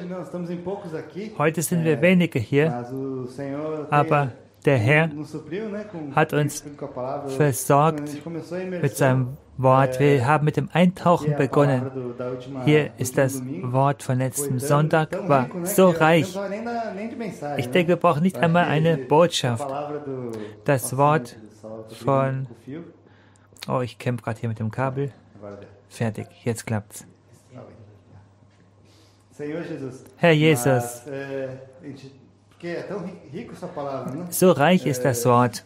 Heute sind wir wenige hier, aber der Herr hat uns versorgt mit seinem Wort. Wir haben mit dem Eintauchen begonnen. Hier ist das Wort von letztem Sonntag, war so reich. Ich denke, wir brauchen nicht einmal eine Botschaft. Das Wort von... Oh, ich kämpfe gerade hier mit dem Kabel. Fertig, jetzt klappt's. Herr Jesus, so reich ist das Wort.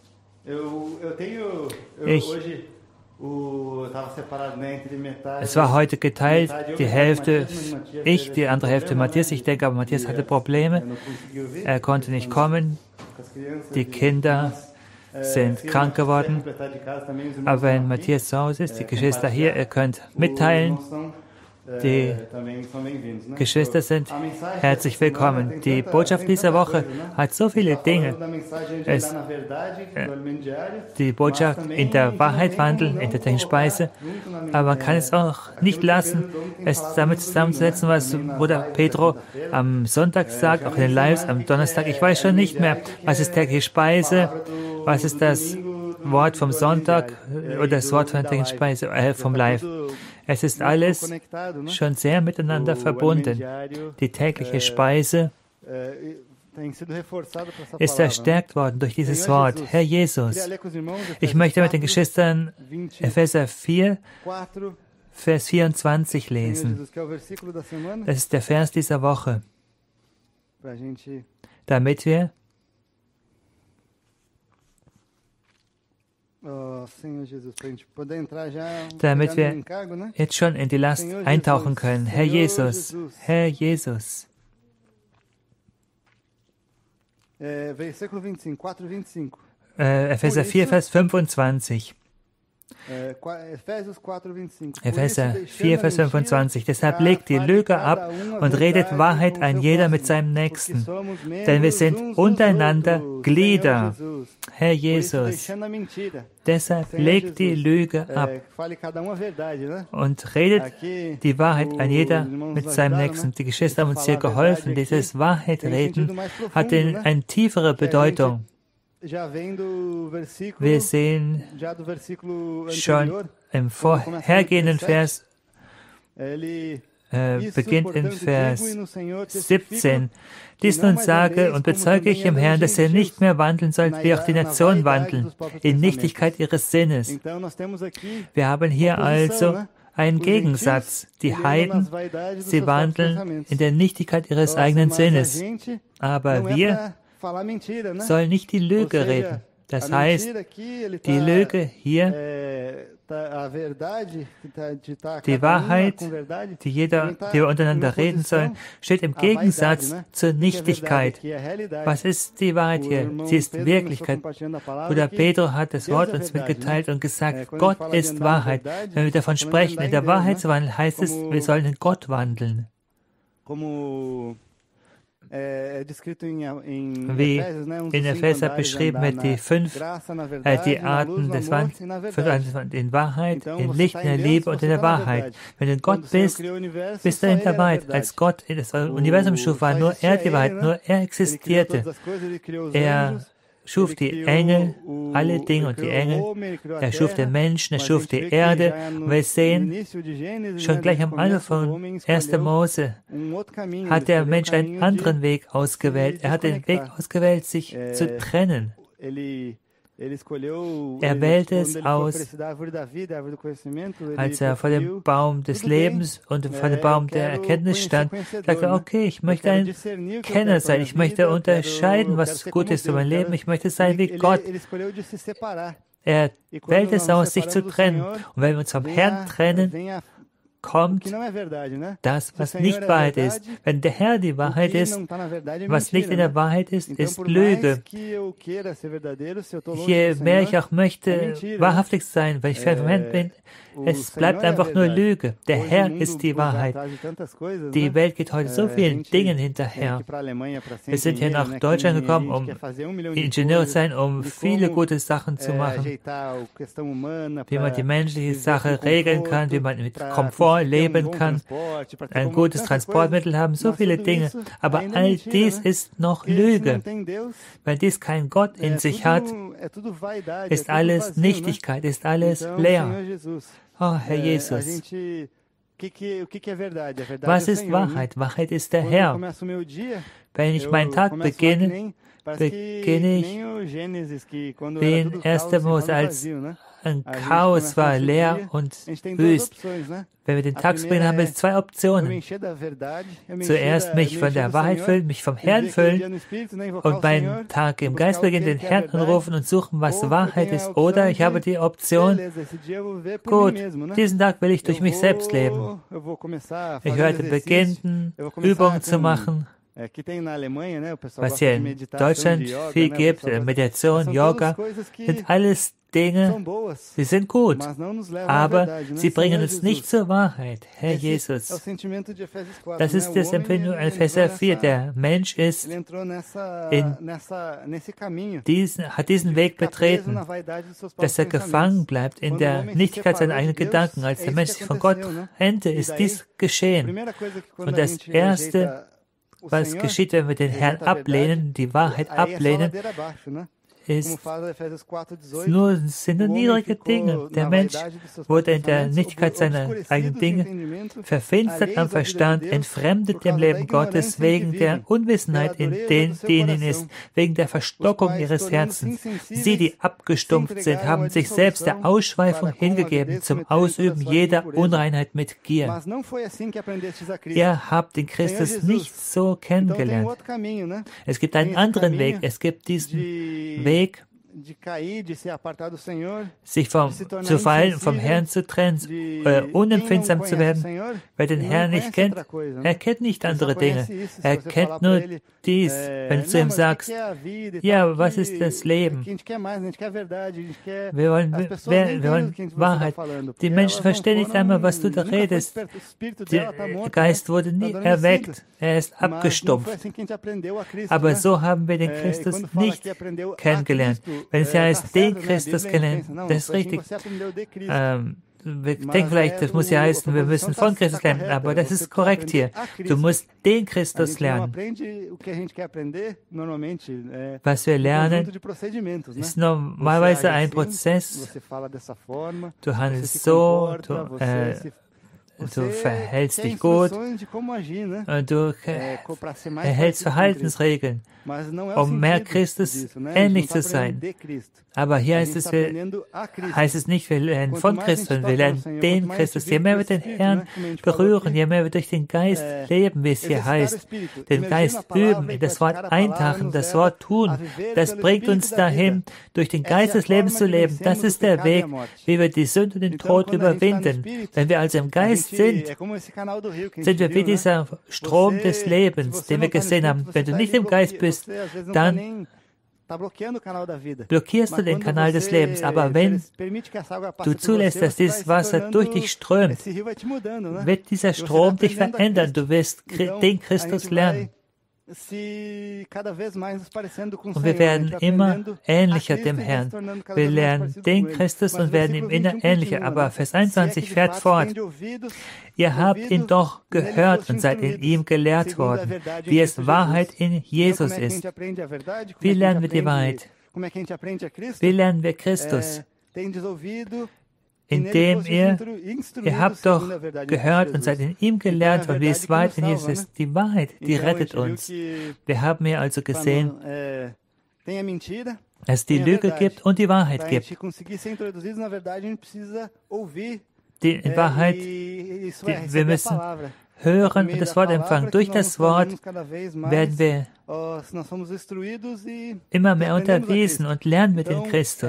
Es war heute geteilt, die Hälfte ich, die andere Hälfte Matthias. Ich denke aber, Matthias hatte Probleme. Er konnte nicht kommen. Die Kinder sind krank geworden. Aber wenn Matthias zu Hause ist, die Geschwister hier, ihr könnt mitteilen. Die Geschwister sind herzlich willkommen. Die Botschaft dieser Woche hat so viele Dinge. Die Botschaft in der Wahrheit wandeln, in der täglichen Speise. Aber man kann es auch nicht lassen, es damit zusammenzusetzen, was Bruder Pedro am Sonntag sagt, auch in den Lives am Donnerstag. Ich weiß schon nicht mehr, was ist tägliche Speise, was ist das Wort vom Sonntag oder das Wort von der täglichen Speise, vom Live. Es ist alles schon sehr miteinander verbunden. Die tägliche Speise ist verstärkt worden durch dieses Wort. Herr Jesus, ich möchte mit den Geschwistern Epheser 4, Vers 24 lesen. Das ist der Vers dieser Woche. Damit wir jetzt schon in die Last eintauchen können. Herr Jesus, Herr Jesus. Epheser 4, Vers 25. Epheser 4, Vers 25. Deshalb legt die Lüge ab und redet Wahrheit ein jeder mit seinem Nächsten. Denn wir sind untereinander Glieder. Herr Jesus. Deshalb legt die Lüge ab und redet die Wahrheit ein jeder mit seinem Nächsten. Die Geschwister haben uns hier geholfen. Dieses Wahrheitreden hat eine tiefere Bedeutung. Wir sehen schon im vorhergehenden Vers, beginnt in Vers 17. Dies nun sage und bezeuge ich im Herrn, dass ihr nicht mehr wandeln sollt, wie auch die Nationen wandeln, in Nichtigkeit ihres Sinnes. Wir haben hier also einen Gegensatz. Die Heiden, sie wandeln in der Nichtigkeit ihres eigenen Sinnes. Aber wir soll nicht die Lüge reden. Das heißt, die Lüge hier, die Wahrheit, die wir untereinander reden sollen, steht im Gegensatz zur Nichtigkeit. Was ist die Wahrheit hier? Sie ist Wirklichkeit. Bruder Pedro hat das Wort uns mitgeteilt und gesagt, Gott ist Wahrheit. Wenn wir davon sprechen, in der Wahrheit zu wandeln, heißt es, wir sollen in Gott wandeln. Wie in Epheser beschrieben wird, die Arten des Wandels in Wahrheit, in Licht, in der Liebe und in der Wahrheit. Wenn du in Gott bist, bist du in der Wahrheit. Als Gott das Universum schuf, war nur er die Wahrheit, nur er existierte. Er schuf die Engel, alle Dinge und die Engel. Er schuf den Menschen, er schuf die Erde. Und wir sehen, schon gleich am Anfang von 1. Mose hat der Mensch einen anderen Weg ausgewählt. Er hat den Weg ausgewählt, sich zu trennen. Er wählte es aus, als er vor dem Baum des Lebens und vor dem Baum der Erkenntnis stand, sagte er, okay, ich möchte ein Kenner sein, ich möchte unterscheiden, was gut ist für mein Leben, ich möchte sein wie Gott. Er wählte es aus, sich zu trennen. Und wenn wir uns vom Herrn trennen, kommt das, was nicht Wahrheit ist. Wenn der Herr die Wahrheit ist, was nicht in der Wahrheit ist, ist Lüge. Je mehr ich auch möchte, wahrhaftig sein, weil ich fern vom Herrn bin, es bleibt einfach nur Lüge. Der Herr ist die Wahrheit. Die Welt geht heute so vielen Dingen hinterher. Wir sind hier nach Deutschland gekommen, um Ingenieure zu sein, um viele gute Sachen zu machen. Wie man die menschliche Sache regeln kann, wie man mit Komfort Komfort leben kann, ein gutes Transportmittel haben, so viele Dinge. Aber all dies ist noch Lüge. Wenn dies kein Gott in sich hat, ist alles Nichtigkeit, ist alles leer. Oh, Herr Jesus. Was ist Wahrheit? Wahrheit ist der Herr. Wenn ich meinen Tag beginne ich wie in 1. Mose, als ein Chaos war, leer und wüst. Wenn wir den Tag beginnen, haben wir zwei Optionen. Zuerst mich von der Wahrheit füllen, mich vom Herrn füllen und meinen Tag im Geist beginnen, den Herrn anrufen und suchen, was Wahrheit ist. Oder ich habe die Option, gut, diesen Tag will ich durch mich selbst leben. Ich werde beginnen, Übungen zu machen. Was hier in Deutschland viel gibt, Meditation, Yoga, sind alles Dinge, sie sind gut, aber sie bringen uns nicht zur Wahrheit. Herr Jesus, das ist das Empfinden in Epheser 4. Der Mensch ist hat diesen Weg betreten, dass er gefangen bleibt in der Nichtigkeit seiner eigenen Gedanken. Als der Mensch sich von Gott trennte, ist dies geschehen. Und das Erste, was geschieht, wenn wir den Herrn ablehnen, die Wahrheit ablehnen, sind nur niedrige Dinge. Der Mensch wurde in der Nichtigkeit seiner eigenen Dinge verfinstert am Verstand, entfremdet dem Leben Gottes wegen der Unwissenheit, die in ihnen ist, wegen der Verstockung ihres Herzens. Sie, die abgestumpft sind, haben sich selbst der Ausschweifung hingegeben, zum Ausüben jeder Unreinheit mit Gier. Ihr habt den Christus nicht so kennengelernt. Es gibt einen anderen Weg. Es gibt diesen Weg, sich zu fallen, vom Herrn zu trennen, unempfindsam zu werden. Wer den Herrn nicht kennt, er kennt nicht andere Dinge. Er kennt nur dies. Wenn du zu ihm sagst, ja, was ist das Leben? Wir wollen Wahrheit. Die Menschen verstehen nicht einmal, was du da redest. Der Geist wurde nie erweckt. Er ist abgestumpft. Aber so haben wir den Christus nicht kennengelernt. Wenn es heißt, den Christus kennen, das ist richtig. Wir denken vielleicht, das muss ja heißen, wir müssen von Christus lernen, aber das ist korrekt hier. Du musst den Christus lernen. Was wir lernen, ist normalerweise ein Prozess. Du handelst so, du verhältst dich gut, du erhältst Verhaltensregeln, um mehr Christus ähnlich zu sein. Aber hier heißt es nicht, wir lernen von Christus, sondern wir lernen den Christus. Je mehr wir den Herrn berühren, je mehr wir durch den Geist leben, wie es hier heißt, den Geist üben, in das Wort eintauchen, das Wort tun, das bringt uns dahin, durch den Geist des Lebens zu leben. Das ist der Weg, wie wir die Sünde und den Tod überwinden. Wenn wir also im Geist sind wir wie dieser Strom des Lebens, den wir gesehen haben. Wenn du nicht im Geist bist, dann blockierst du den Kanal des Lebens. Aber wenn du zulässt, dass dieses Wasser durch dich strömt, wird dieser Strom dich verändern. Du wirst den Christus lernen. Und wir werden immer ähnlicher dem Herrn. Wir lernen den Christus und werden ihm immer ähnlicher. Aber Vers 21 fährt fort. Ihr habt ihn doch gehört und seid in ihm gelehrt worden, wie es Wahrheit in Jesus ist. Wie lernen wir die Wahrheit? Wie lernen wir Christus? Indem ihr habt doch gehört und seid in ihm gelernt und wie es Wahrheit in Jesus ist. Die Wahrheit, die rettet uns. Wir haben hier also gesehen, dass es die Lüge gibt und die Wahrheit gibt. Die Wahrheit, wir müssen hören und das Wort empfangen. Durch das Wort werden wir immer mehr unterwiesen und lernen mit dem Christus.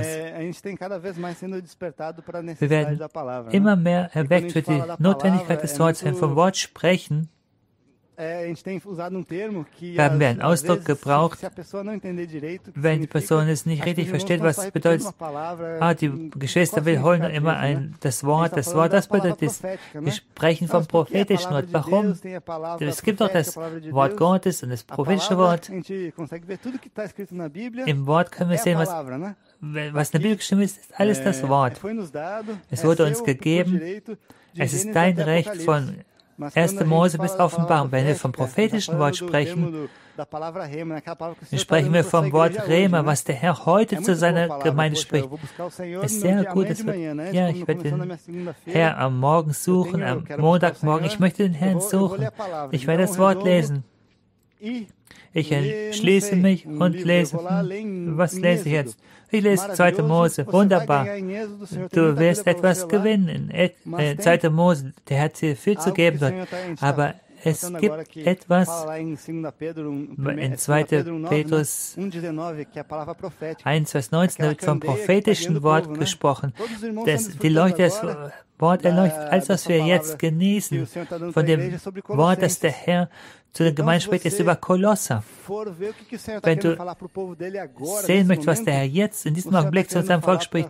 Wir werden immer mehr erweckt für die Notwendigkeit des Wortes. Wenn wir vom Wort sprechen, haben wir einen Ausdruck gebraucht, wenn die Person es nicht richtig versteht, was es bedeutet. Die Geschwister wiederholen immer das Wort, das bedeutet es. Wir sprechen vom prophetischen Wort. Warum? Es gibt doch das Wort Gottes und das prophetische Wort. Im Wort können wir sehen, was in der Bibel geschrieben ist, ist alles das Wort. Es wurde uns gegeben. Es ist dein Recht von 1. Mose bis Offenbarung. Wenn wir vom prophetischen Wort sprechen, dann sprechen wir vom Wort Rema, was der Herr heute zu seiner Gemeinde spricht. Es ist sehr gut. Ich werde den Herrn am Morgen suchen, am Montagmorgen. Ich möchte den Herrn suchen. Ich werde das Wort lesen. Ich entschließe mich und lese. Was lese ich jetzt? Ich lese 2. Mose. Wunderbar. Du wirst etwas gewinnen. 2. Mose, der hat dir viel zu geben dort. Aber es gibt etwas in 2. Petrus 1, Vers 19, wird vom prophetischen Wort gesprochen. Das Wort erleuchtet, alles, was wir jetzt genießen, von dem Wort, das der Herr zu den Gemeinden spricht, ist über Kolosser. Wenn du sehen möchtest, was der Herr jetzt in diesem Augenblick zu seinem Volk spricht,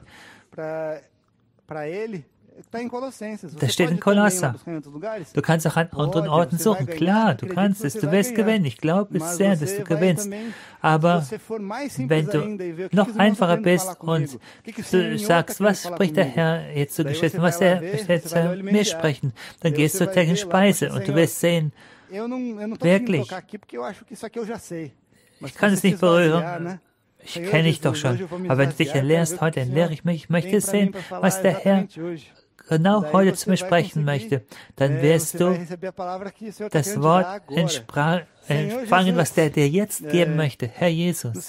das steht in Kolosser. Du kannst auch an anderen Orten suchen. Klar, du kannst es. Du wirst gewinnen. Ich glaube es sehr, dass du gewinnst. Aber wenn du noch einfacher bist und du sagst, was spricht der Herr jetzt zu Geschwistern, was der möchte zu mir sprechen, dann gehst du zur täglichen Speise und du wirst sehen, wirklich, ich kann es nicht berühren. Ich kenne dich doch schon. Aber wenn du dich lehrst heute, dann lehre ich mich. Ich möchte sehen, was der Herr genau heute zu mir sprechen möchte. Dann wirst du das Wort empfangen, was der dir jetzt geben möchte. Herr Jesus.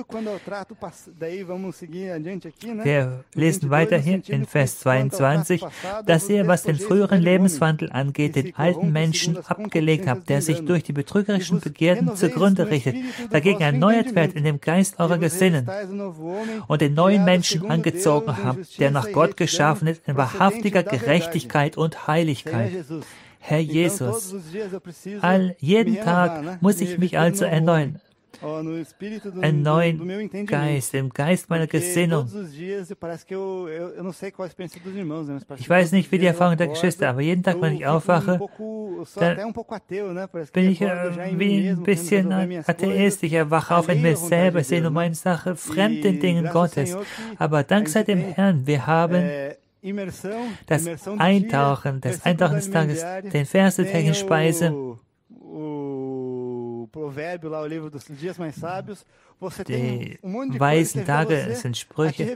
Wir lesen weiter hier in Vers 22, dass ihr, was den früheren Lebenswandel angeht, den alten Menschen abgelegt habt, der sich durch die betrügerischen Begierden zugrunde richtet, dagegen erneuert werdet in dem Geist eurer Gesinnen und den neuen Menschen angezogen habt, der nach Gott geschaffen ist, in wahrhaftiger Gerechtigkeit und Heiligkeit. Herr Jesus, jeden Tag muss ich mich also erneuern. Einen neuen Geist, im Geist meiner Gesinnung. Ich weiß nicht, wie die Erfahrung der Geschwister, aber jeden Tag, wenn ich aufwache, dann bin ich wie ein bisschen Atheist. Ich erwache auf in mir selber, sehe nur meine Sache, fremd den Dingen Gottes. Aber dank sei dem Herrn, wir haben das Eintauchen des Tages, den Vers der täglichen Speise, die weisen Tage sind Sprüche.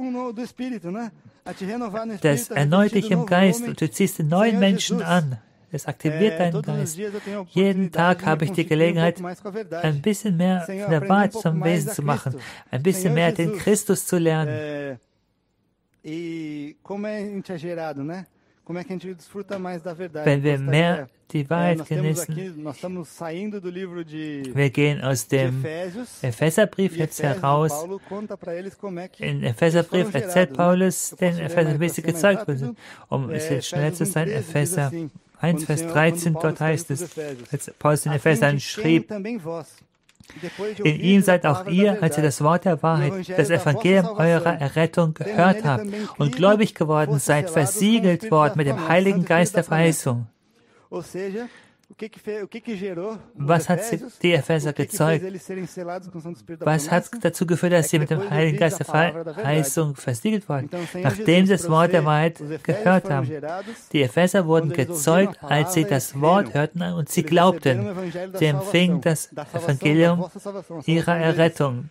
Das erneuert dich im Geist und du ziehst den neuen Menschen an. Es aktiviert deinen Geist. Jeden Tag habe ich die Gelegenheit, ein bisschen mehr von der Wahrheit zum Wesen zu machen, ein bisschen mehr den Christus zu lernen. Wenn wir mehr die Wahrheit genießen, wir gehen aus dem Epheserbrief jetzt heraus. In Epheserbrief erzählt Paulus den Epheser, wie sie gezeigt wurde. Um es jetzt schnell zu sein, Epheser 1, Vers 13, dort heißt es, als Paulus in Ephesern schrieb, in ihm seid auch ihr, als ihr das Wort der Wahrheit, das Evangelium eurer Errettung gehört habt und gläubig geworden seid, versiegelt worden mit dem Heiligen Geist der Verheißung. Was hat die Epheser gezeugt? Was hat dazu geführt, dass sie mit dem Heiligen Geist der Verheißung versiegelt wurden? Nachdem sie das Wort der Wahrheit gehört haben. Die Epheser wurden gezeugt, als sie das Wort hörten und sie glaubten. Sie empfingen das Evangelium ihrer Errettung.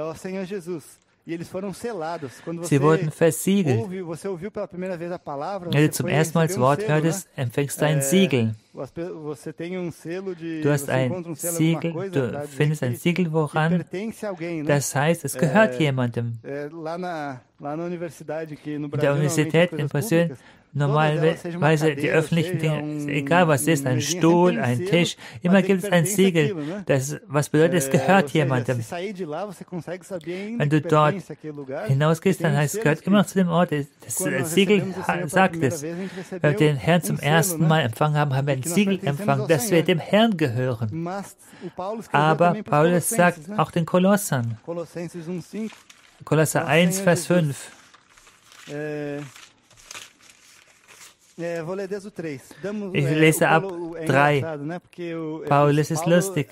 Sie wurden versiegelt. Wenn du zum ersten Mal das Wort hörtest, empfängst du ein Siegel. Du hast ein Siegel, du findest ein Siegel, woran? Das heißt, es gehört jemandem. In der Universität in Brasilien, normalerweise die öffentlichen Dinge, egal was es ist, ein Stuhl, ein Tisch, immer gibt es ein Siegel. Was bedeutet, es gehört jemandem. Wenn du dort hinausgehst, dann heißt es, es gehört immer noch zu dem Ort. Das Siegel sagt es. Wenn wir den Herrn zum ersten Mal empfangen haben, haben wir ein Siegel empfangen, dass wir dem Herrn gehören. Aber Paulus sagt auch den Kolossern. Kolosser 1, Vers 5. Ich lese ab 3. Paulus ist lustig.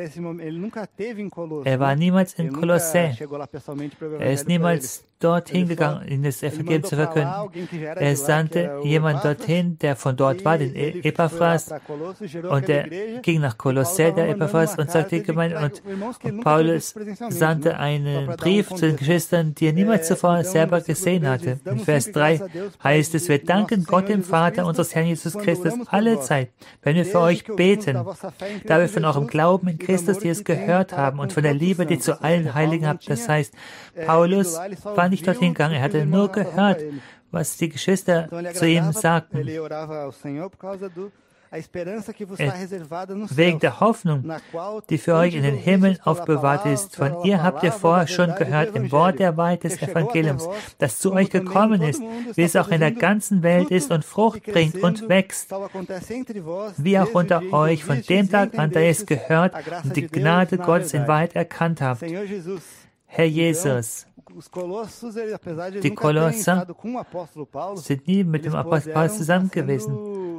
Er war niemals in Kolossä. Er ist niemals dorthin gegangen, in das Evangelium zu verkünden. Er sandte jemand dorthin, der von dort war, den Epaphras, und er ging nach Kolossä, der Epaphras, und sagte die Gemeinde, und Paulus sandte einen Brief zu den Geschwistern, die er niemals zuvor selber gesehen hatte. In Vers 3 heißt es, wir danken Gott, dem Vater unseres Herrn Jesus Christus, alle Zeit, wenn wir für euch beten, da wir von eurem Glauben in Christus, die es gehört haben, und von der Liebe, die zu allen Heiligen habt. Das heißt, Paulus war nicht dorthin gegangen, er hatte nur gehört, was die Geschwister zu ihm sagten. Wegen der Hoffnung, die für euch in den Himmeln aufbewahrt ist. Von ihr habt ihr vorher schon gehört im Wort der Wahrheit des Evangeliums, das zu euch gekommen ist, wie es auch in der ganzen Welt ist und Frucht bringt und wächst, wie auch unter euch von dem Tag an, da ihr es gehört und die Gnade Gottes in Wahrheit erkannt habt. Herr Jesus, die Kolosser sind nie mit dem Apostel Paulus zusammen gewesen.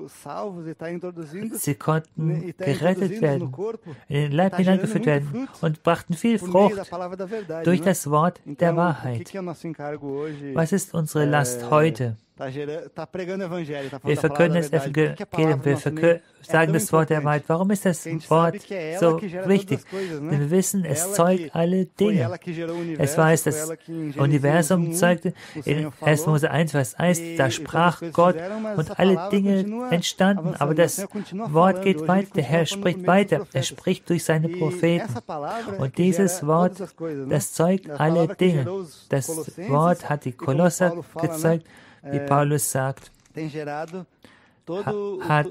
Sie konnten gerettet werden, in den Leib hineingeführt werden und brachten viel Frucht durch das Wort der Wahrheit. Was ist unsere Last heute? Wir verkünden das Evangelium, wir sagen das Wort der Wahrheit. Warum ist das Wort so wichtig? Denn wir wissen, es zeugt alle Dinge. Es war es, das Universum zeugte in 1. Mose 1, Vers 1, da sprach Gott und alle Dinge entstanden. Aber das Wort geht weiter, der Herr spricht weiter. Er spricht durch seine Propheten. Und dieses Wort, das zeugt alle Dinge. Das Wort hat die Kolosser gezeugt, wie Paulus sagt, hat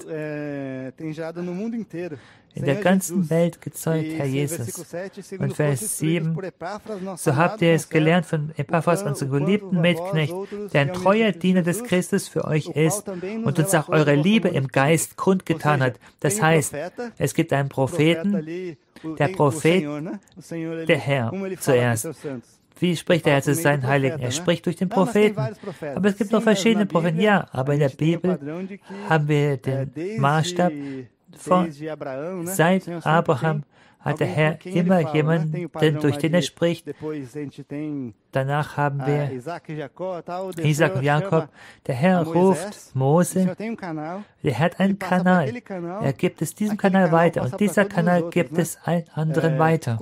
in der ganzen Welt gezeugt, Herr Jesus. Und Vers 7, so habt ihr es gelernt von Epaphras, unserem geliebten Mitknecht, der ein treuer Diener des Christus für euch ist und uns auch eure Liebe im Geist kundgetan hat. Das heißt, es gibt einen Propheten, der Prophet, der Herr zuerst. Wie spricht der Herr zu seinen Heiligen? Er spricht durch den Propheten. Aber es gibt noch verschiedene Propheten. Ja, aber in der Bibel haben wir den Maßstab von seit Abraham hat der Herr immer jemanden, durch den er spricht. Danach haben wir Isaac und Jakob. Der Herr ruft Mose. Der hat einen Kanal. Er gibt es diesem Kanal weiter. Und dieser Kanal gibt es allen anderen weiter.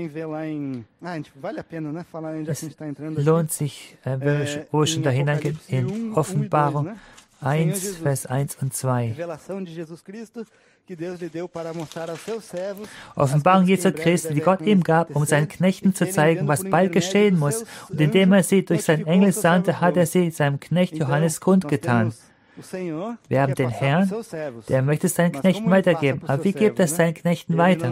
Es lohnt sich, wenn wir schon da hineingehen, in Offenbarung 1, Vers 1 und 2. Offenbarung Jesu Christi, die Gott ihm gab, um seinen Knechten zu zeigen, was bald geschehen muss. Und indem er sie durch seinen Engel sandte, hat er sie seinem Knecht Johannes kundgetan. Wir haben den Herrn, der möchte es seinen Knechten weitergeben. Aber wie gibt er seinen Knechten weiter?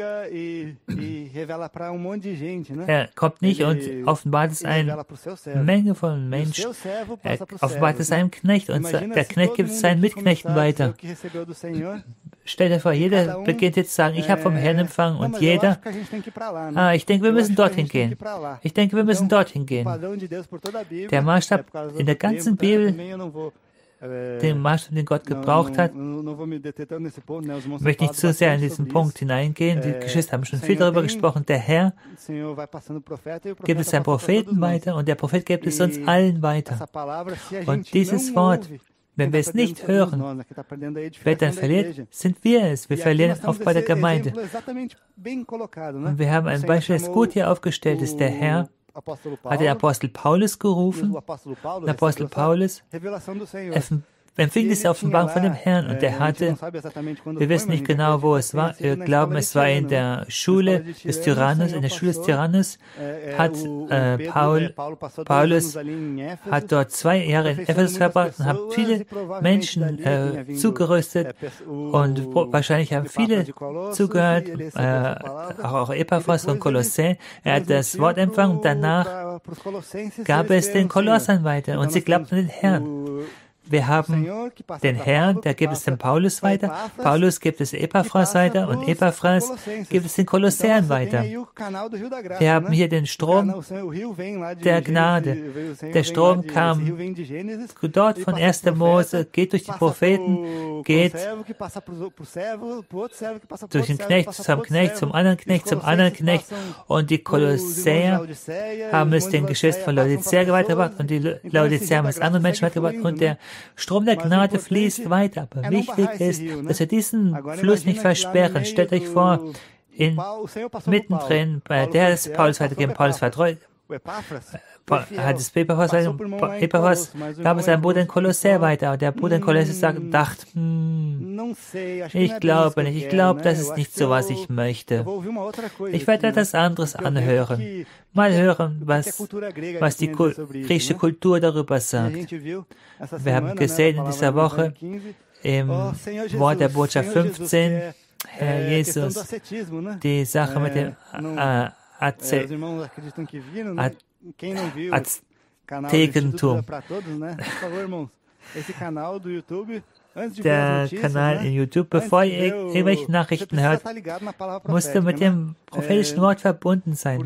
Er kommt nicht und offenbart es eine Menge von Menschen. Er offenbart es seinem Knecht und der Knecht gibt es seinen Mitknechten weiter. Stell dir vor, jeder beginnt jetzt zu sagen, ich habe vom Herrn empfangen und jeder, ich denke, wir müssen dorthin gehen. Ich denke, wir müssen dorthin gehen. Der Maßstab in der ganzen Bibel, den Maßstab, den Gott gebraucht hat, möchte nicht zu sehr in diesen Punkt hineingehen. Die Geschwister haben schon viel darüber gesprochen. Der Herr gibt es seinen Propheten weiter und der Prophet gibt es uns allen weiter. Und dieses Wort, wenn wir es nicht hören, wer dann verliert, sind wir es. Wir verlieren oft bei der Gemeinde. Und wir haben ein Beispiel, das gut hier aufgestellt ist. Der Herr hat den Apostel Paulus gerufen. Der Apostel Paulus empfing diese Offenbarung von dem Herrn und er hatte, wir wissen nicht genau, wo es war, wir glauben, es war in der Schule des Tyrannus, hat Paulus hat dort 2 Jahre in Ephesus verbracht und hat viele Menschen zugerüstet und wahrscheinlich haben viele zugehört, auch Epaphras von Kolossä. Er hat das Wort empfangen und danach gab es den Kolossern weiter und sie glaubten den Herrn. Wir haben den Herrn, der gibt es dem Paulus weiter, Paulus gibt es Epaphras weiter und Epaphras gibt es den Kolossern weiter. Wir haben hier den Strom der Gnade. Der Strom kam dort von 1. Mose, geht durch die Propheten, geht durch den Knecht zum anderen Knecht, zum anderen Knecht, und die Kolossäer haben es den Geschwistern von Laodicea weitergebracht und die Laodicea haben es anderen Menschen weitergebracht, und der Strom der Gnade fließt weiter. Aber wichtig ist, dass wir diesen Fluss nicht versperren. Stellt euch vor, mittendrin, bei der ist Paulus weitergegeben, Paulus war treu, hat es Epaphras gab es einen Bruder in Kolosser weiter, und der Bruder in Kolosser dachte, ich glaube nicht, ich glaube, das ist nicht so, was ich möchte. Ich werde etwas anderes anhören. Mal hören, was die griechische Kultur darüber sagt. Wir haben gesehen in dieser Woche im Wort der Botschaft 15, Herr Jesus, die Sache mit dem Aztekentum. Der Kanal in YouTube, bevor ihr irgendwelche Nachrichten hört, musste mit dem prophetischen Wort verbunden sein.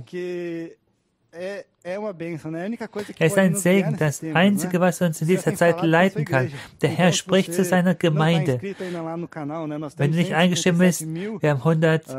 Es ist ein Segen, das Einzige, was uns in dieser Zeit leiten kann. Der Herr spricht zu seiner Gemeinde. Wenn du nicht eingeschrieben bist, wir haben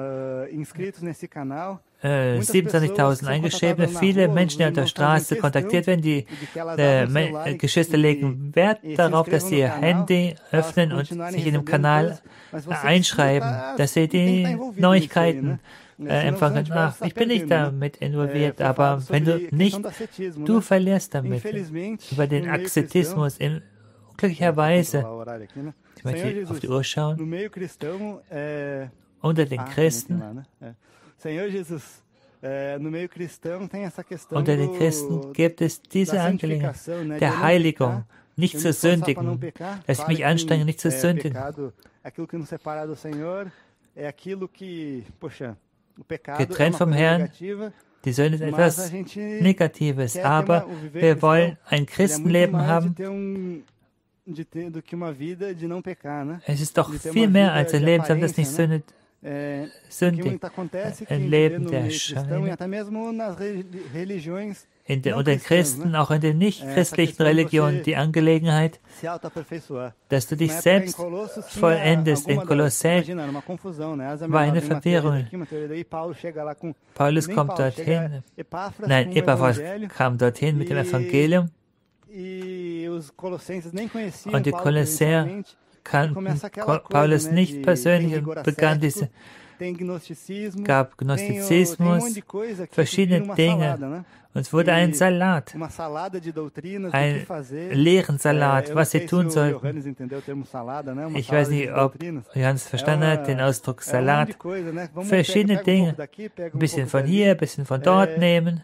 27.000 Eingeschriebene, viele Menschen, die auf der Straße kontaktiert werden. Die Geschwister legen Wert darauf, dass sie ihr Handy öffnen und sich in dem Kanal einschreiben, dass sie die Neuigkeiten empfangen. Ich bin nicht damit involviert, aber wenn du nicht, du verlierst damit über den Aszetismus. Glücklicherweise, ich möchte hier auf die Uhr schauen, unter den Christen, unter den Christen gibt es diese Angelegenheit der Heiligung, nicht zu sündigen, dass ich mich anstrenge, nicht zu sündigen. Getrennt vom Herrn, die Sünde ist etwas Negatives, aber wir wollen ein Christenleben haben. Es ist doch viel mehr als ein Leben, das nicht sündigt. Ein Leben der Schein. Unter den Christen, auch in den nicht-christlichen Religionen, die Angelegenheit, dass du dich selbst vollendest. In Kolosser war eine Verwirrung. Paulus kommt dorthin, Epaphras kam dorthin mit dem Evangelium, und die Kolosser kannten Paulus nicht persönlich und begann gab Gnostizismus, verschiedene Dinge. Und es wurde ein Salat, ein leeren Salat, was sie tun sollten. Ich weiß nicht, ob Johannes verstanden hat, den Ausdruck Salat. Verschiedene Dinge, ein bisschen von hier, ein bisschen von dort nehmen.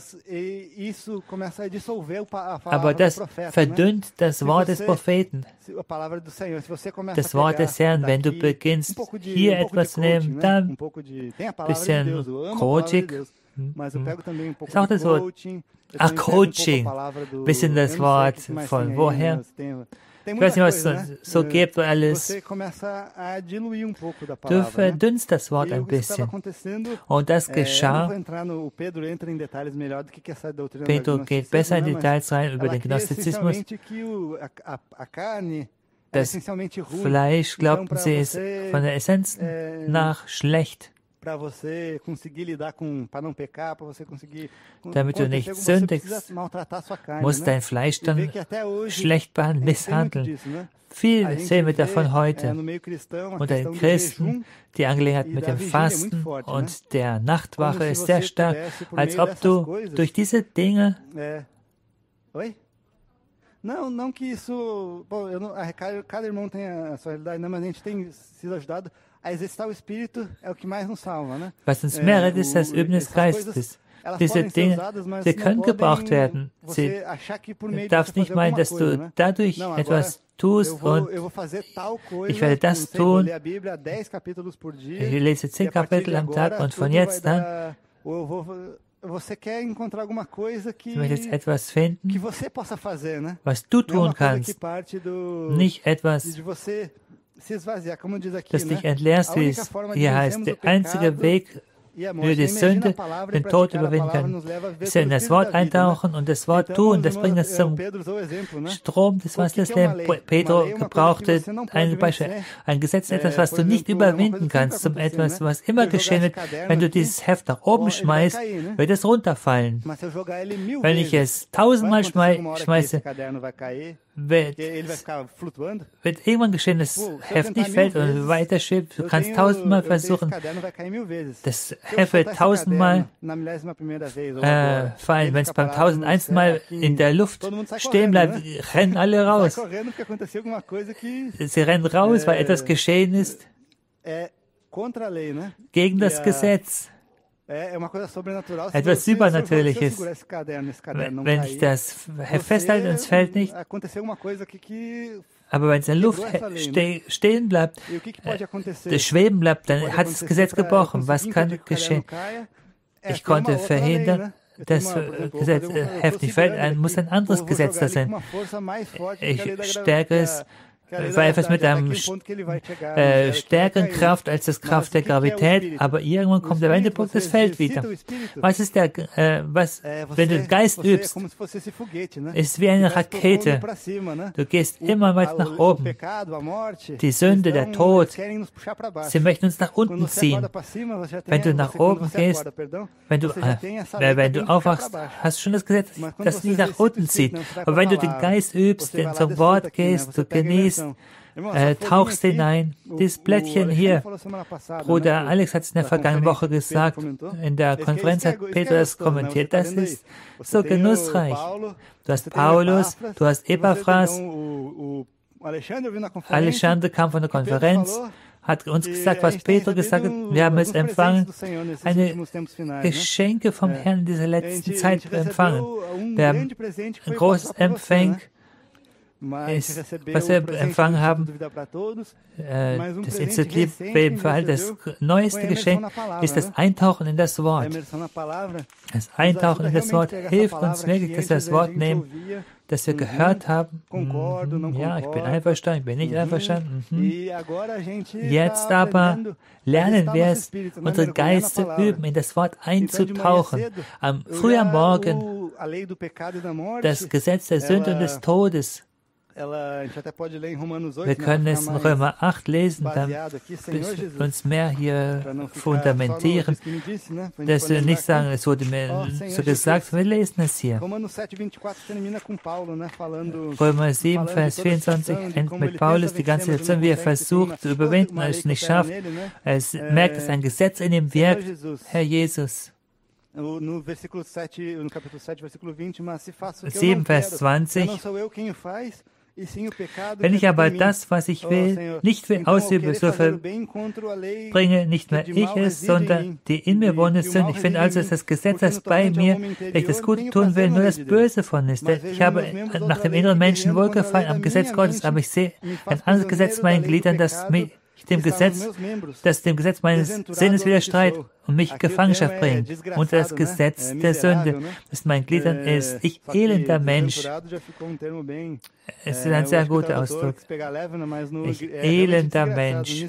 Aber das verdünnt das Wort des Propheten, das Wort des Herrn. Wenn du beginnst, hier etwas zu nehmen, dann ein bisschen Coaching. Ist auch das Wort. Coaching. Bisschen das Wort von woher? Ich weiß nicht, was es so gibt, weil alles. Du verdünnst das Wort ein bisschen. Und das geschah. Pedro geht besser in Details rein über den Gnostizismus. Das Fleisch, glaubten sie, ist von der Essenz nach schlecht. Damit du nicht sündigst, musst dein Fleisch dann schlecht behandeln, misshandeln. Viel sehen wir davon heute. Unter den Christen, die Angelegenheit mit dem Fasten und der Nachtwache ist sehr stark, als ob du durch diese Dinge Não que isso... Bom, cada irmão tem a sua realidade, mas a gente tem sido ajudado a exercitar o Espírito, é o que mais nos salva, né? Was uns mehr rettet, ist das Üben des Geistes. Diese Dinge, sie können gebraucht werden. Du darfst nicht meinen, dass du dadurch etwas tust und ich werde das tun. Ich lese 10 Kapitel am Tag und von jetzt an Du möchtest etwas finden, was du tun kannst, nicht etwas, das dich entleerst, wie es hier heißt. Der einzige Weg, wie die Sünde, den Tod überwinden kann, ist ja in das Wort eintauchen und das Wort tun. Das bringt uns zum Strom des Wassers. Pedro gebrauchte ein Beispiel, ein Gesetz, etwas, was du nicht überwinden kannst, zum etwas, was immer geschehen wird. Wenn du dieses Heft nach oben schmeißt, wird es runterfallen. Wenn ich es 1000-mal schmeiße, wird irgendwann geschehen, das Heft nicht fällt und weiter schwebt. Du kannst 1000-mal versuchen, das Heft wird 1000-mal fallen. Wenn es beim 1001. Mal in der Luft stehen bleibt, rennen alle raus. Sie rennen raus, weil etwas geschehen ist gegen das Gesetz. Etwas Übernatürliches. Wenn ich das festhalte und es fällt nicht, aber wenn es in der Luft stehen bleibt, schweben bleibt, dann hat das Gesetz gebrochen. Was kann geschehen? Ich konnte verhindern, dass das Heft nicht fällt, muss ein anderes Gesetz da sein. Stärkeres war etwas mit einer stärkeren Kraft als das Kraft der Gravität, aber irgendwann kommt der Wendepunkt, das fällt wieder. Was ist wenn du den Geist übst, ist wie eine Rakete. Du gehst immer weiter nach oben. Die Sünde, der Tod, sie möchten uns nach unten ziehen. Wenn du nach oben gehst, wenn du aufwachst, hast du schon das Gesetz, das dich nach unten zieht. Aber wenn du den Geist übst, zum Wort gehst, du genießt, tauchst hinein. Dieses Blättchen hier, Bruder Alex hat es in der vergangenen Woche gesagt, in der Konferenz hat Peter das kommentiert, das ist so genussreich. Du hast Paulus, du hast Epaphras, Alexander kam von der Konferenz, hat uns gesagt, was Peter gesagt hat, wir haben es empfangen, eine Geschenke vom Herrn in dieser letzten Zeit empfangen. Wir haben ein großes was wir empfangen haben, das Initiativ für alle, das neueste Geschenk ist das Eintauchen in das Wort. Das Eintauchen in das Wort hilft uns wirklich, dass wir das Wort nehmen, das wir gehört haben. Ja, ich bin einverstanden, ich bin nicht einverstanden. Jetzt aber lernen wir es, unsere Geister üben, in das Wort einzutauchen. Früh am Morgen das Gesetz der Sünde und des Todes. Wir können es in Römer 8 lesen, dann uns mehr hier fundamentieren, dass wir nicht sagen, es wurde mir so gesagt, wir lesen es hier. Römer 7, Vers 24 endet mit Paulus die ganze Situation, wie er versucht zu überwinden, es nicht schafft. Er merkt, dass ein Gesetz in ihm wirkt, Herr Jesus. 7, Vers 20. Wenn ich aber das, was ich will, nicht will ausübe, so verbringe nicht mehr ich es, sondern die in mir wohnende Sünde. Ich finde also, dass das Gesetz, das bei mir, wenn ich das Gute tun will, nur das Böse von ist. Ich habe nach dem inneren Menschen wohlgefallen am Gesetz Gottes, aber ich sehe ein anderes Gesetz in meinen Gliedern, das dem Gesetz meines Sinnes widerstreitet und mich Gefangenschaft bringt. Und das Gesetz der Sünde, das in meinen Gliedern ist. Ich elender Mensch. Es ist ein sehr guter Ausdruck. Ich elender Mensch.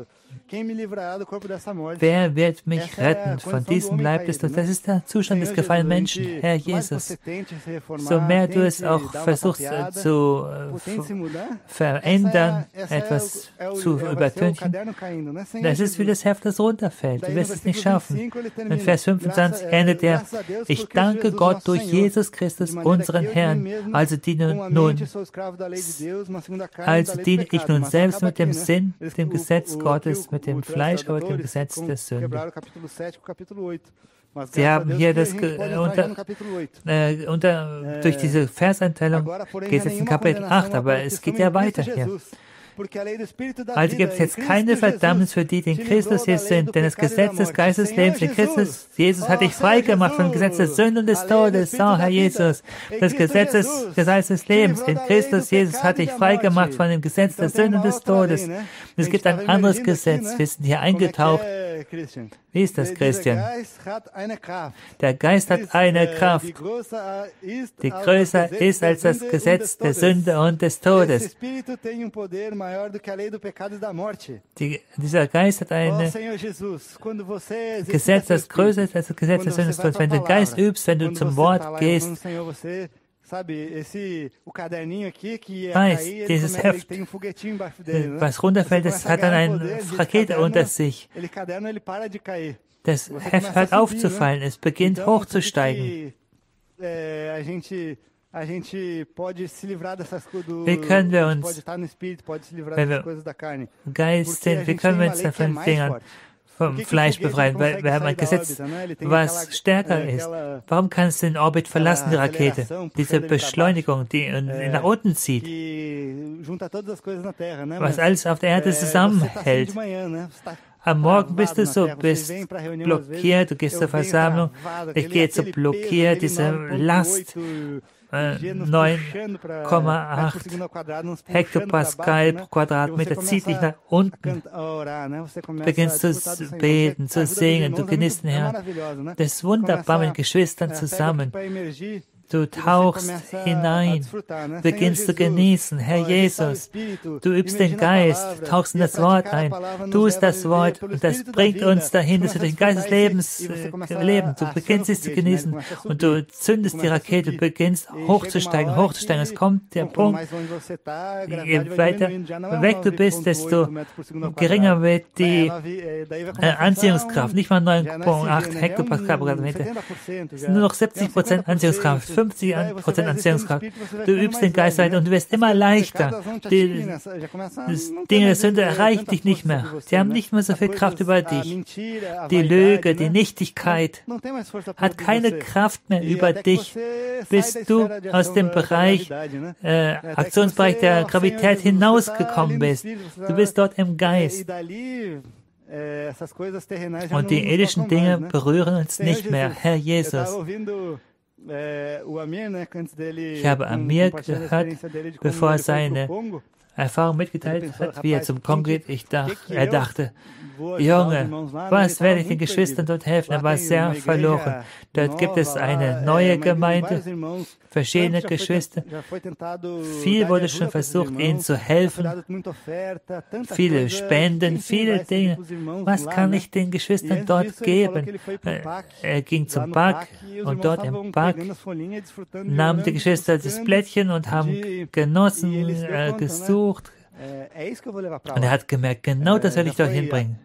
Wer wird mich retten von diesem Leib des Todes? Das ist der Zustand des gefallenen Menschen, Herr Jesus. So mehr du es auch versuchst zu verändern, etwas zu übertünchen, das ist wie das Heft, das runterfällt. Du wirst es nicht schaffen. In Vers 25 endet er, ich danke Gott durch Jesus Christus, unseren Herrn, also diene ich nun selbst mit dem Sinn, dem Gesetz Gottes, mit dem Fleisch, aber dem Gesetz der Sünde. Sie haben hier das durch diese Verseinteilung geht es in Kapitel 8, aber es geht ja weiter hier. Also gibt es jetzt keine Verdammnis für die, die in Christus Jesus sind, denn das Gesetz des Geistes des Lebens in Christus Jesus hat dich frei gemacht vom Gesetz der Sünde und des Todes. Oh, Herr Jesus, das Gesetz des Lebens in Christus Jesus hat dich frei gemacht von dem Gesetz der Sünde und des Todes. Und es gibt ein anderes Gesetz. Wir sind hier eingetaucht. Wie ist das, Christian? Der Geist hat eine Kraft, die größer ist als das Gesetz der Sünde und des Todes. Dieser Geist hat ein Gesetz, das größer ist als das Gesetz der Sünde und des Todes. Wenn du den Geist übst, wenn du zum Wort gehst, dieses Heft, was runterfällt, das hat dann eine Rakete unter sich. Das Heft hört auf zu fallen, es beginnt hochzusteigen. Wie können wir uns, wenn wir Geist sind, wie können wir uns von Dingern vom Fleisch befreien, weil wir haben ein Gesetz, was stärker ist. Warum kann es den Orbit verlassen, die Rakete? Diese Beschleunigung, die nach unten zieht, was alles auf der Erde zusammenhält. Am Morgen bist du blockiert, du gehst zur Versammlung, ich gehe zu blockiert, diese Last, 9,8 Hektopascal pro Quadratmeter zieht dich nach unten. Beginnst zu beten, zu singen, du genießt den Herrn. Das ist wunderbar mit Geschwistern zusammen. Du tauchst hinein, beginnst zu genießen, Herr Jesus. Du übst den Geist, tauchst in das Wort ein, tust das Wort und das bringt uns dahin, dass wir durch den Geist des Lebens leben. Du beginnst es zu genießen und du zündest die Rakete, du beginnst hochzusteigen. Es kommt der Punkt, je weiter weg du bist, desto geringer wird die Anziehungskraft. Nicht mal 9,8 Hektopascal pro Quadratmeter. Es sind nur noch 70% Anziehungskraft. 50% Anziehungskraft. Du übst den Geist weiter und du wirst immer leichter. Die Dinge der Sünde erreichen dich nicht mehr. Sie haben nicht mehr so viel Kraft über dich. Die Lüge, die Nichtigkeit hat keine Kraft mehr über dich, bis du aus dem Bereich, Aktionsbereich der Gravität hinausgekommen bist. Du bist dort im Geist. Und die irdischen Dinge berühren uns nicht mehr, Herr Jesus. Ich habe Amir gehört, bevor er seine Erfahrung mitgeteilt hat, wie er zum Kongo geht. Er dachte, Junge, was werde ich den Geschwistern dort helfen? Er war sehr verloren. Dort gibt es eine neue Gemeinde, verschiedene Geschwister. Viel wurde schon versucht, ihnen zu helfen. Viele Spenden, viele Dinge. Was kann ich den Geschwistern dort geben? Er ging zum Bak und dort im Bak nahmen die Geschwister das Blättchen und haben genossen, gesucht. Und er hat gemerkt, genau das werde ich dort hinbringen.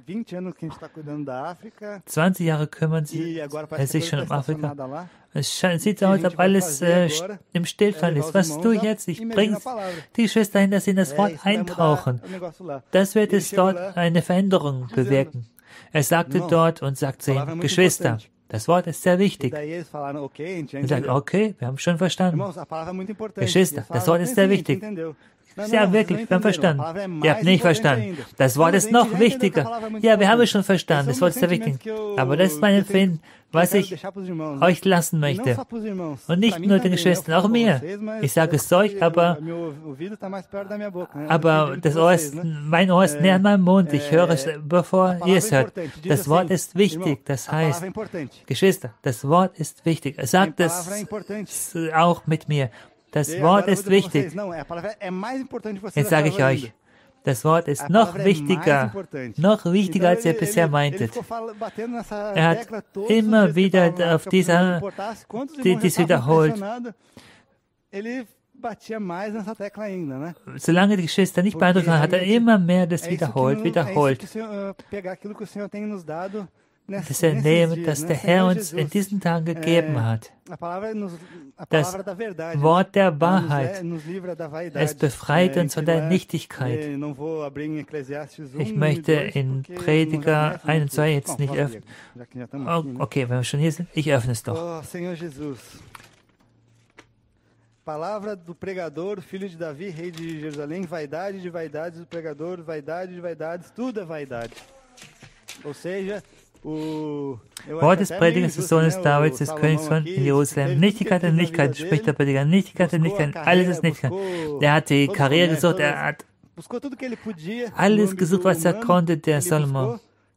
20 Jahre kümmern sie sich schon um Afrika. Es sieht so aus, als ob alles im Stillstand ist. Was tue ich jetzt? Ich bringe die Geschwister hin, dass sie in das Wort eintauchen. Das wird es dort eine Veränderung bewirken. Er sagte dort und sagt zu ihnen, Geschwister, das Wort ist sehr wichtig. Und sagt, okay, wir haben schon verstanden. Geschwister, das Wort ist sehr wichtig. Ja, wirklich, wir haben verstanden. Ihr habt nicht verstanden. Das Wort ist noch wichtiger. Ja, wir haben es schon verstanden. Das Wort ist sehr wichtig. Aber das ist mein Empfinden, was ich euch lassen möchte. Und nicht nur den Geschwistern, auch mir. Ich sage es euch, aber mein Ohr ist näher an meinem Mund. Ich höre es, bevor ihr es hört. Das Wort ist wichtig. Das heißt, Geschwister, das Wort ist wichtig. Sagt es auch mit mir. Das Wort ist wichtig. Jetzt sage ich euch, das Wort ist noch wichtiger, als ihr bisher meintet. Er hat immer wieder auf dies wiederholt. Solange die Geschwister nicht beeindruckt waren, hat er immer mehr das wiederholt. Das Ernehmen, das der Herr uns in diesen Tagen gegeben hat. Das Wort der Wahrheit. Es befreit uns von der Nichtigkeit. Ich möchte in Prediger 1 und 2 jetzt nicht öffnen. Okay, wenn wir schon hier sind, ich öffne es doch. Palavra do pregador, filho de Davi, rei de Jerusalém, vaidade de vaidades do pregador, vaidade de vaidades, tudo é vaidade. Ou seja, Wort des Predigers des Sohnes Davids, des Königs von Jerusalem. Nichtigkeit und Nichtigkeit, spricht der Prediger. Nichtigkeit und Nichtigkeit, alles ist Nichtigkeit. Er hat die Karriere gesucht, er hat alles gesucht, was er konnte, der Salomo.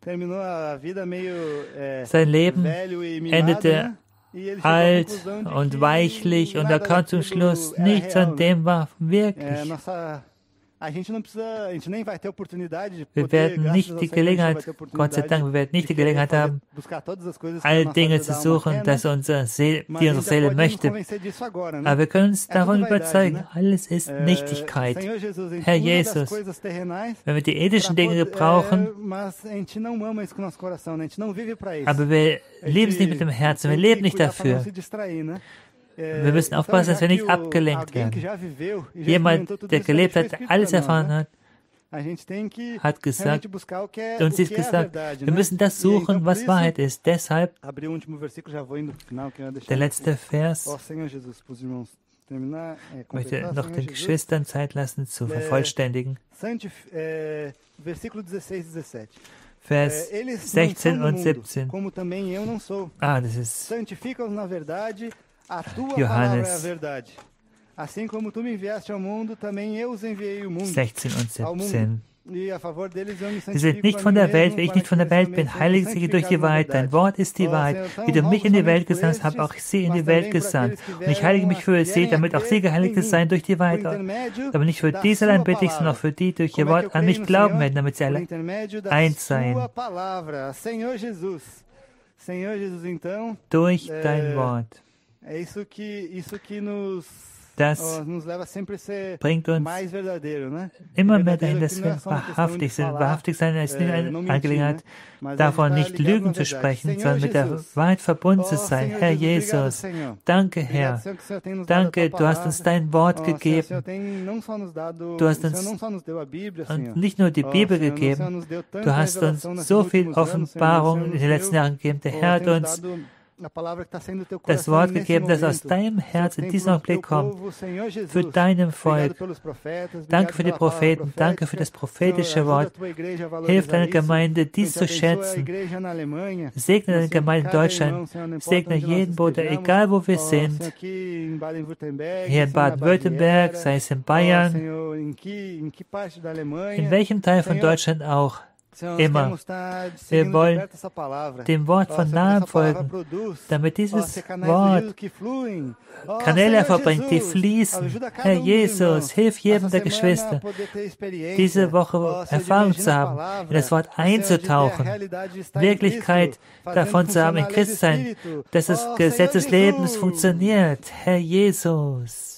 Sein Leben endete alt und weichlich und er kam zum Schluss, nichts an dem war wirklich. Wir werden nicht die Gelegenheit, Gott sei Dank, wir werden nicht die Gelegenheit haben, all Dinge zu suchen, die unsere Seele möchte. Aber wir können uns davon überzeugen, alles ist Nichtigkeit. Herr Jesus, wenn wir die irdischen Dinge gebrauchen, aber wir leben es nicht mit dem Herzen, wir leben nicht dafür. Wir müssen aufpassen, dass wir nicht abgelenkt werden. Jemand, der gelebt hat, alles erfahren hat, hat gesagt, uns ist gesagt, wir müssen das suchen, was Wahrheit ist. Deshalb, der letzte Vers, ich möchte noch den Geschwistern Zeit lassen, zu vervollständigen. Vers 16 und 17. Das ist Johannes 16 und 17. Sie sind nicht von der Welt, wie ich nicht von der Welt bin. Heilige sie durch die Wahrheit. Dein Wort ist die Wahrheit. Wie du mich in die Welt gesandt hast, habe auch sie in die Welt gesandt. Und ich heilige mich für sie, damit auch sie geheiligt seien durch die Wahrheit. Aber nicht für diese allein bitte ich, sondern auch für die, die durch ihr Wort an mich glauben werden, damit sie alle eins seien. Durch dein Wort. Das bringt uns immer mehr dahin, dass wir wahrhaftig sind. Wahrhaftig sein ist nicht eine Angelegenheit, davon nicht Lügen zu sprechen, sondern mit der Wahrheit verbunden zu sein. Herr Jesus, danke, Herr. Danke, du hast uns dein Wort gegeben. Du hast uns nicht nur die Bibel gegeben, du hast uns so viel Offenbarung in den letzten Jahren gegeben. Der Herr hat uns das Wort gegeben, das aus deinem Herz in diesem Augenblick kommt, für deinem Volk. Danke für die Propheten, danke für das prophetische Wort. Hilf deiner Gemeinde, dies zu schätzen. Segne deine Gemeinde in Deutschland, segne jeden Bruder, egal wo wir sind, hier in Baden-Württemberg, sei es in Bayern, in welchem Teil von Deutschland auch. Immer. Wir wollen dem Wort von nahem folgen, damit dieses Wort Kanäle hervorbringt, die fließen. Herr Jesus, hilf jedem der Geschwister, diese Woche Erfahrung zu haben, in das Wort einzutauchen, Wirklichkeit davon zu haben, in Christsein, dass das Gesetz des Lebens funktioniert. Herr Jesus.